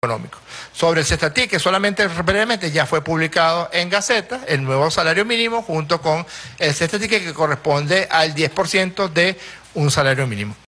económico. Sobre el cestatic, que solamente brevemente ya fue publicado en Gaceta, el nuevo salario mínimo junto con el cestatic que corresponde al 10% de un salario mínimo.